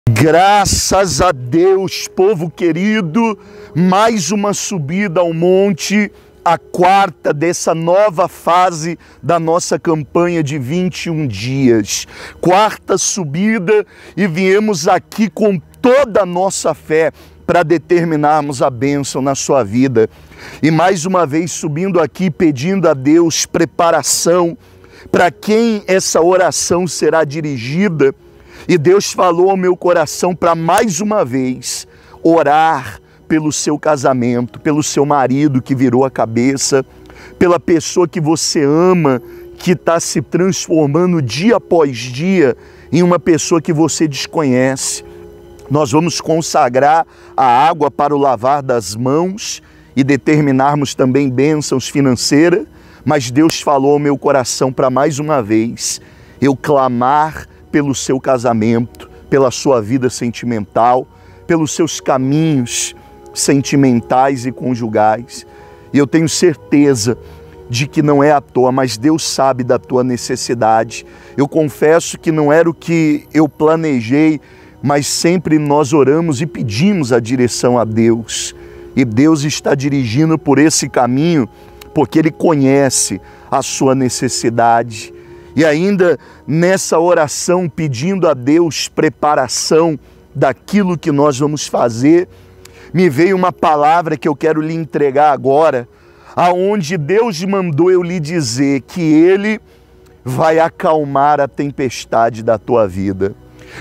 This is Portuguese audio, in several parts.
Graças a Deus, povo querido, mais uma subida ao monte, a quarta dessa nova fase da nossa campanha de 21 dias. Quarta subida e viemos aqui com toda a nossa fé para determinarmos a bênção na sua vida. E mais uma vez subindo aqui pedindo a Deus preparação para quem essa oração será dirigida. E Deus falou ao meu coração para mais uma vez orar pelo seu casamento, pelo seu marido que virou a cabeça, pela pessoa que você ama, que está se transformando dia após dia em uma pessoa que você desconhece. Nós vamos consagrar a água para o lavar das mãos e determinarmos também bênçãos financeiras, mas Deus falou ao meu coração para mais uma vez eu clamar pelo seu casamento, pela sua vida sentimental, pelos seus caminhos sentimentais e conjugais. E eu tenho certeza de que não é à toa, mas Deus sabe da tua necessidade. Eu confesso que não era o que eu planejei, mas sempre nós oramos e pedimos a direção a Deus. E Deus está dirigindo por esse caminho, porque Ele conhece a sua necessidade. E ainda nessa oração, pedindo a Deus preparação daquilo que nós vamos fazer, me veio uma palavra que eu quero lhe entregar agora, aonde Deus mandou eu lhe dizer que Ele vai acalmar a tempestade da tua vida.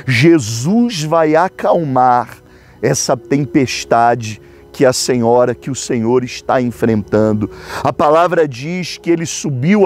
Jesus vai acalmar essa tempestade que a senhora, que o Senhor está enfrentando. A palavra diz que ele subiu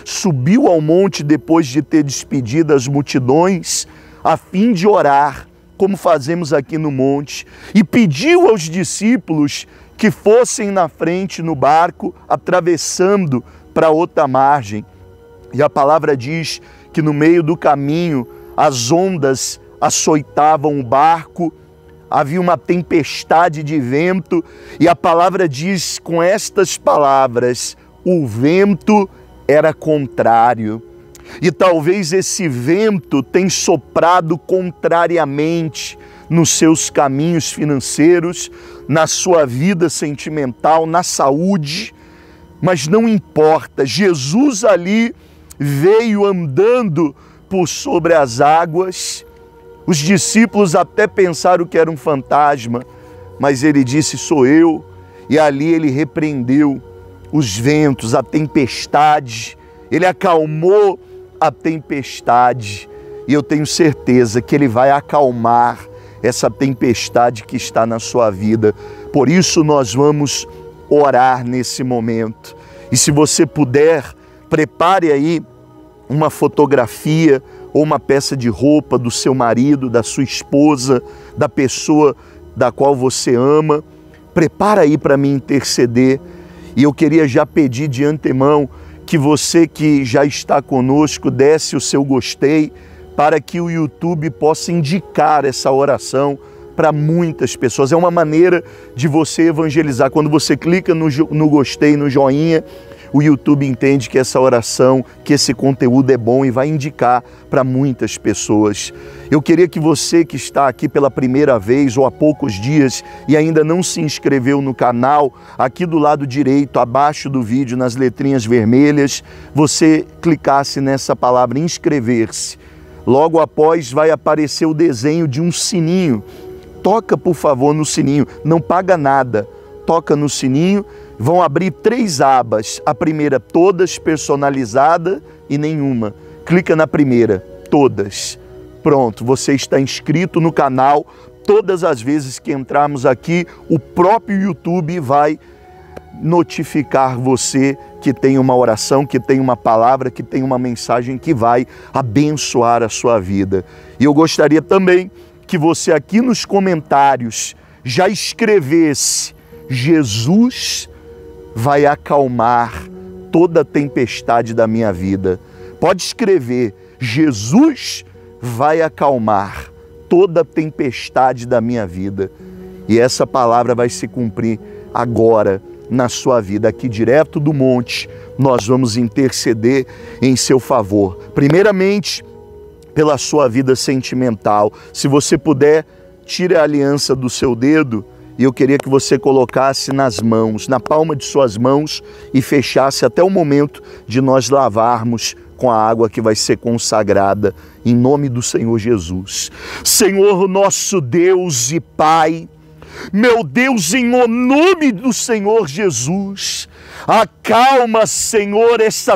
ao monte depois de ter despedido as multidões, a fim de orar, como fazemos aqui no monte, e pediu aos discípulos que fossem na frente no barco, atravessando para outra margem. E a palavra diz que no meio do caminho as ondas açoitavam o barco, havia uma tempestade de vento, e a palavra diz com estas palavras: o vento era contrário. E talvez esse vento tenha soprado contrariamente nos seus caminhos financeiros, na sua vida sentimental, na saúde, mas não importa, Jesus ali veio andando por sobre as águas. Os discípulos até pensaram que era um fantasma, mas ele disse: sou eu. E ali ele repreendeu os ventos, a tempestade, ele acalmou a tempestade. E eu tenho certeza que ele vai acalmar essa tempestade que está na sua vida. Por isso nós vamos orar nesse momento. E se você puder, prepare aí uma fotografia ou uma peça de roupa do seu marido, da sua esposa, da pessoa da qual você ama. Prepara aí para me interceder. E eu queria já pedir de antemão que você que já está conosco desse o seu gostei, para que o YouTube possa indicar essa oração para muitas pessoas. É uma maneira de você evangelizar. Quando você clica no gostei, no joinha, o YouTube entende que essa oração, que esse conteúdo é bom e vai indicar para muitas pessoas. Eu queria que você que está aqui pela primeira vez ou há poucos dias e ainda não se inscreveu no canal, aqui do lado direito, abaixo do vídeo, nas letrinhas vermelhas, você clicasse nessa palavra inscrever-se. Logo após vai aparecer o desenho de um sininho. Toca, por favor, no sininho, não paga nada. Toca no sininho. Vão abrir 3 abas, a primeira todas, personalizada e nenhuma. Clica na primeira, todas. Pronto, você está inscrito no canal. Todas as vezes que entrarmos aqui, o próprio YouTube vai notificar você que tem uma oração, que tem uma palavra, que tem uma mensagem que vai abençoar a sua vida. E eu gostaria também que você aqui nos comentários já escrevesse: Jesus vai acalmar toda a tempestade da minha vida. Pode escrever: Jesus vai acalmar toda a tempestade da minha vida. E essa palavra vai se cumprir agora na sua vida. Aqui direto do monte, nós vamos interceder em seu favor. Primeiramente, pela sua vida sentimental. Se você puder, tire a aliança do seu dedo e eu queria que você colocasse nas mãos, na palma de suas mãos e fechasse até o momento de nós lavarmos com a água que vai ser consagrada em nome do Senhor Jesus. Senhor nosso Deus e Pai, meu Deus, em nome do Senhor Jesus, acalma, Senhor, essa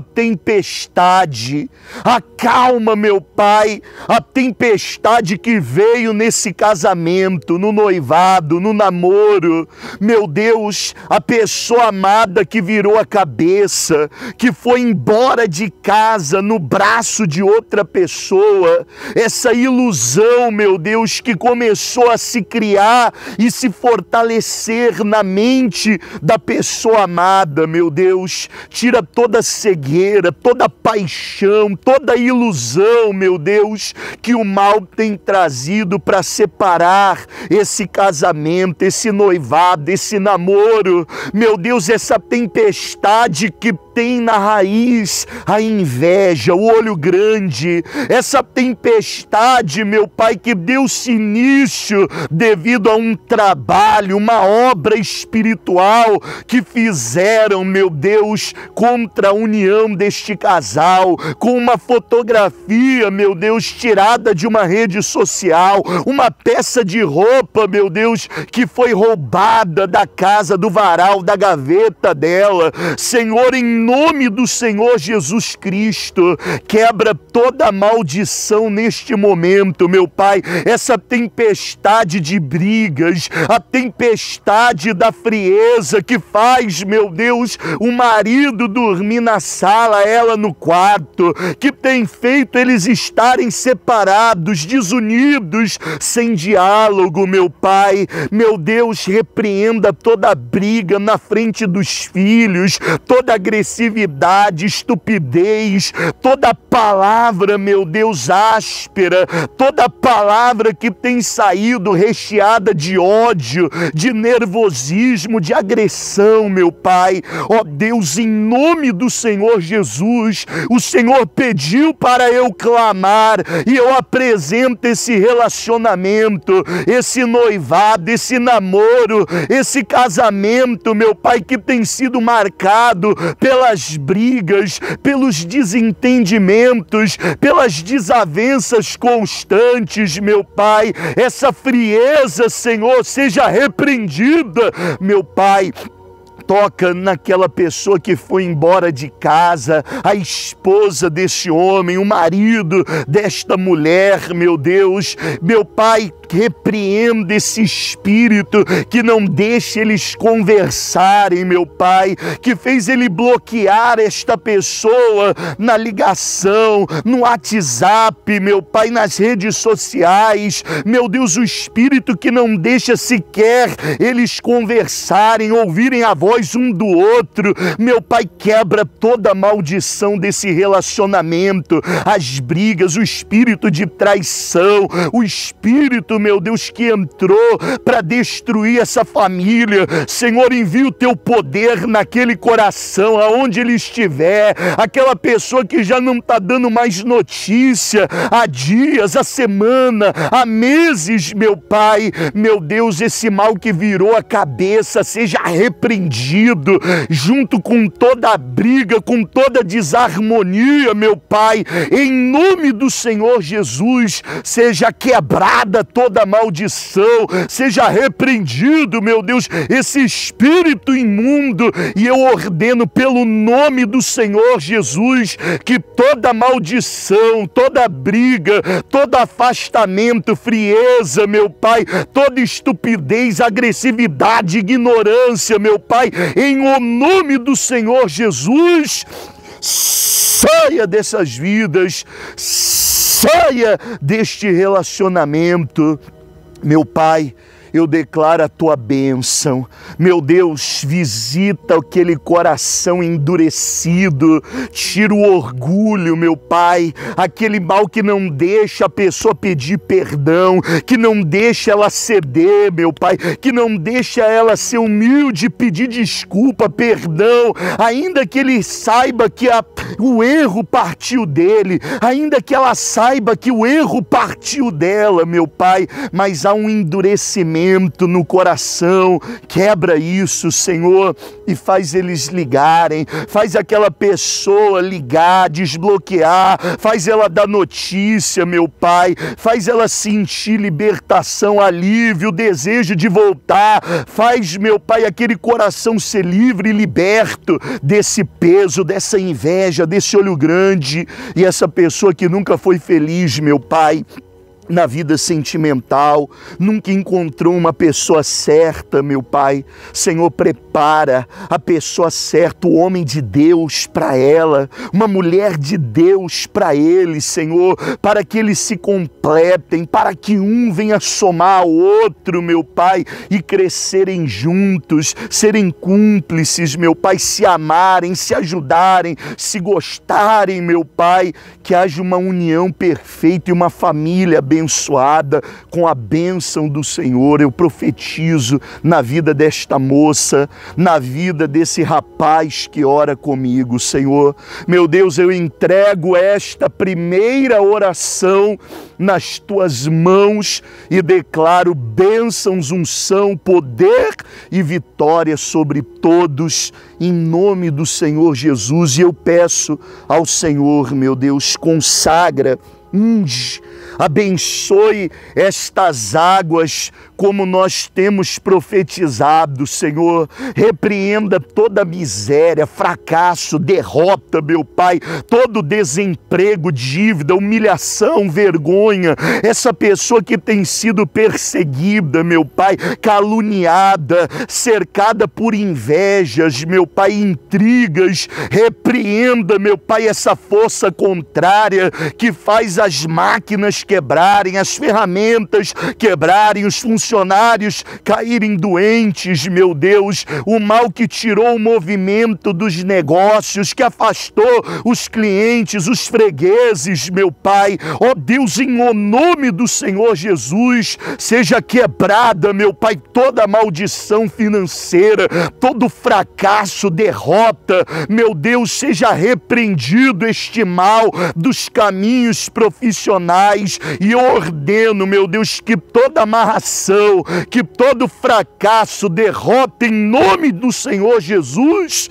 tempestade. Acalma, meu Pai, a tempestade que veio nesse casamento, no noivado, no namoro. Meu Deus, a pessoa amada que virou a cabeça, que foi embora de casa no braço de outra pessoa. Essa ilusão, meu Deus, que começou a se criar e se fortalecer na mente da pessoa amada, meu Deus. Tira toda cegueira, toda paixão, toda ilusão, meu Deus, que o mal tem trazido para separar esse casamento, esse noivado, esse namoro. Meu Deus, essa tempestade que tem na raiz a inveja, o olho grande, essa tempestade, meu Pai, que deu-se início devido a um trabalho, uma obra espiritual que fizeram, meu Deus, contra a união deste casal, com uma fotografia, meu Deus, tirada de uma rede social, uma peça de roupa, meu Deus, que foi roubada da casa, do varal, da gaveta dela. Senhor, em nome do Senhor Jesus Cristo, quebra toda a maldição neste momento, meu Pai, essa tempestade de brigas, a tempestade da frieza que faz, meu Deus, o marido dormir na sala, ela no quarto, que tem feito eles estarem separados, desunidos, sem diálogo, meu Pai. Meu Deus, repreenda toda briga na frente dos filhos, toda agressividade, estupidez, toda palavra, meu Deus, áspera, toda palavra que tem saído recheada de ódio, de nervosismo, de agressão, meu Pai. Ó Deus, em nome do Senhor Jesus, o Senhor pediu para eu clamar e eu apresento esse relacionamento, esse noivado, esse namoro, esse casamento, meu Pai, que tem sido marcado pelas brigas, pelos desentendimentos, pelas desavenças constantes, meu Pai. Essa frieza, Senhor, seja repreendida, meu Pai. Toca naquela pessoa que foi embora de casa, a esposa desse homem, o marido desta mulher, meu Deus. Meu Pai, repreenda esse espírito que não deixa eles conversarem, meu Pai, que fez ele bloquear esta pessoa na ligação, no WhatsApp, meu Pai, nas redes sociais. Meu Deus, o espírito que não deixa sequer eles conversarem, ouvirem a voz um do outro. Meu Pai, quebra toda a maldição desse relacionamento, as brigas, o espírito de traição, o espírito, meu Deus, que entrou para destruir essa família. Senhor, envia o teu poder naquele coração, aonde ele estiver, aquela pessoa que já não está dando mais notícia há dias, há semana, há meses, meu Pai. Meu Deus, esse mal que virou a cabeça seja repreendido, junto com toda a briga, com toda a desarmonia, meu Pai. Em nome do Senhor Jesus, seja quebrada toda a maldição, seja repreendido, meu Deus, esse espírito imundo, e eu ordeno pelo nome do Senhor Jesus que toda maldição, toda briga, todo afastamento, frieza, meu Pai, toda estupidez, agressividade, ignorância, meu Pai, em o nome do Senhor Jesus, saia dessas vidas, saia deste relacionamento. Meu Pai, eu declaro a tua bênção. Meu Deus, visita aquele coração endurecido, tira o orgulho, meu Pai, aquele mal que não deixa a pessoa pedir perdão, que não deixa ela ceder, meu Pai, que não deixa ela ser humilde, pedir desculpa, perdão, ainda que ele saiba que o erro partiu dele, ainda que ela saiba que o erro partiu dela, meu Pai, mas há um endurecimento no coração. Quebra isso, Senhor, e faz eles ligarem, faz aquela pessoa ligar, desbloquear, faz ela dar notícia, meu Pai, faz ela sentir libertação, alívio, desejo de voltar, faz, meu Pai, aquele coração ser livre e liberto desse peso, dessa inveja, desse olho grande, e essa pessoa que nunca foi feliz, meu Pai, na vida sentimental, nunca encontrou uma pessoa certa, meu Pai. Senhor, prepara a pessoa certa, o homem de Deus para ela, uma mulher de Deus para ele, Senhor, para que eles se completem, para que um venha somar ao outro, meu Pai, e crescerem juntos, serem cúmplices, meu Pai, se amarem, se ajudarem, se gostarem, meu Pai, que haja uma união perfeita e uma família abençoada com a bênção do Senhor. Eu profetizo na vida desta moça, na vida desse rapaz que ora comigo, Senhor. Meu Deus, eu entrego esta primeira oração nas tuas mãos e declaro bênçãos, unção, poder e vitória sobre todos, em nome do Senhor Jesus. E eu peço ao Senhor, meu Deus, consagra, unge, abençoe estas águas como nós temos profetizado, Senhor. Repreenda toda miséria, fracasso, derrota, meu Pai, todo desemprego, dívida, humilhação, vergonha. Essa pessoa que tem sido perseguida, meu Pai, caluniada, cercada por invejas, meu Pai, intrigas. Repreenda, meu Pai, essa força contrária que faz as máquinas quebrarem, as ferramentas quebrarem, os funcionários caírem doentes, meu Deus, o mal que tirou o movimento dos negócios, que afastou os clientes, os fregueses, meu Pai. Ó Deus, em o nome do Senhor Jesus, seja quebrada, meu Pai, toda maldição financeira, todo fracasso, derrota, meu Deus, seja repreendido este mal dos caminhos profissionais, e eu ordeno, meu Deus, que toda amarração, que todo fracasso, derrota, em nome do Senhor Jesus,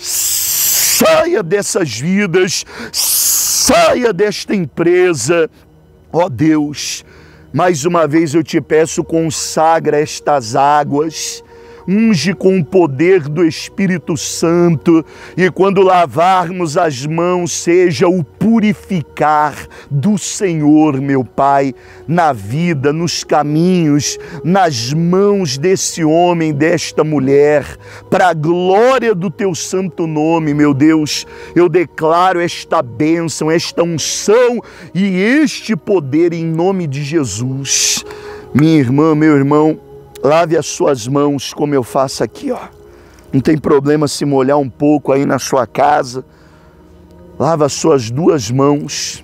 saia dessas vidas, saia desta empresa. Ó Deus, mais uma vez eu te peço, consagra estas águas, unge com o poder do Espírito Santo, e quando lavarmos as mãos, seja o purificar do Senhor, meu Pai, na vida, nos caminhos, nas mãos desse homem, desta mulher, para a glória do teu santo nome, meu Deus. Eu declaro esta bênção, esta unção e este poder em nome de Jesus. Minha irmã, meu irmão, lave as suas mãos como eu faço aqui, ó. Não tem problema se molhar um pouco aí na sua casa. Lava as suas duas mãos.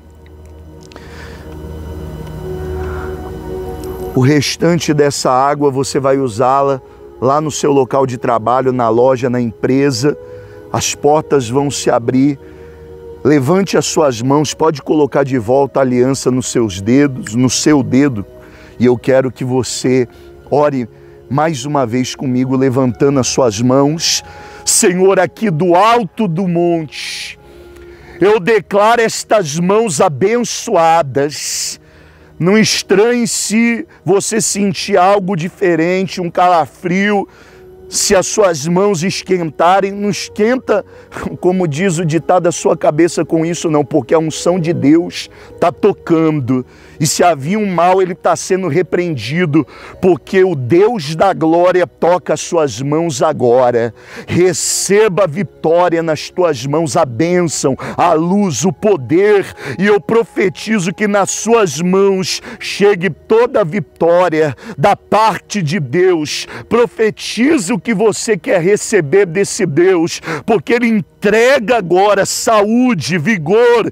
O restante dessa água você vai usá-la lá no seu local de trabalho, na loja, na empresa. As portas vão se abrir. Levante as suas mãos, pode colocar de volta a aliança nos seus dedos, no seu dedo. E eu quero que você ore mais uma vez comigo, levantando as suas mãos. Senhor, aqui do alto do monte, eu declaro estas mãos abençoadas. Não estranhe se você sentir algo diferente, um calafrio, se as suas mãos esquentarem. Não esquenta, como diz o ditado, a sua cabeça com isso não, porque a unção de Deus está tocando. E se havia um mal, ele está sendo repreendido, porque o Deus da glória toca as suas mãos agora. Receba a vitória nas tuas mãos, a bênção, a luz, o poder. E eu profetizo que nas suas mãos chegue toda a vitória da parte de Deus. Profetiza o que você quer receber desse Deus, porque Ele entrega agora saúde, vigor,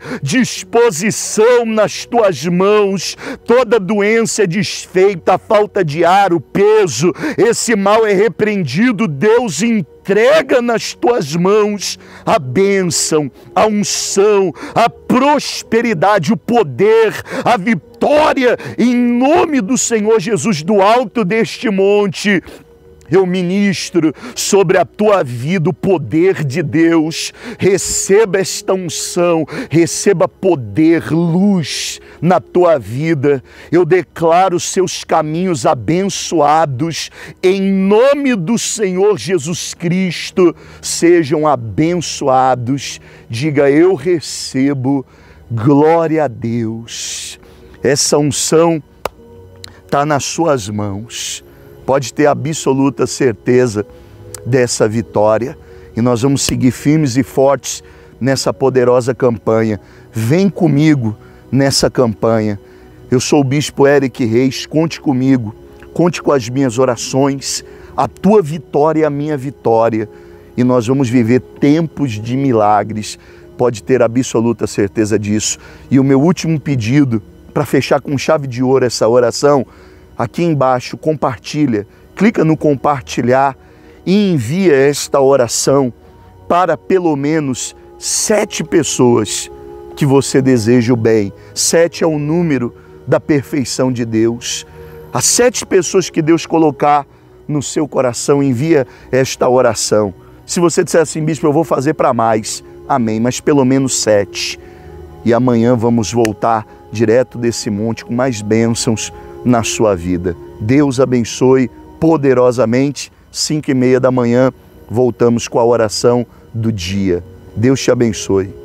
disposição nas tuas mãos. Toda doença é desfeita, a falta de ar, o peso, esse mal é repreendido. Deus entrega nas tuas mãos a bênção, a unção, a prosperidade, o poder, a vitória, em nome do Senhor Jesus. Do alto deste monte eu ministro sobre a tua vida o poder de Deus. Receba esta unção, receba poder, luz na tua vida. Eu declaro seus caminhos abençoados, em nome do Senhor Jesus Cristo, sejam abençoados. Diga: eu recebo, glória a Deus. Essa unção está nas suas mãos. Pode ter absoluta certeza dessa vitória. E nós vamos seguir firmes e fortes nessa poderosa campanha. Vem comigo nessa campanha. Eu sou o Bispo Eric Reis, conte comigo. Conte com as minhas orações. A tua vitória é a minha vitória. E nós vamos viver tempos de milagres. Pode ter absoluta certeza disso. E o meu último pedido, para fechar com chave de ouro essa oração, aqui embaixo, compartilha, clica no compartilhar e envia esta oração para pelo menos 7 pessoas que você deseja o bem. 7 é o número da perfeição de Deus. As 7 pessoas que Deus colocar no seu coração, envia esta oração. Se você disser assim: bispo, eu vou fazer para mais, amém, mas pelo menos 7. E amanhã vamos voltar direto desse monte com mais bênçãos na sua vida. Deus abençoe poderosamente. 5h30 da manhã voltamos com a oração do dia. Deus te abençoe.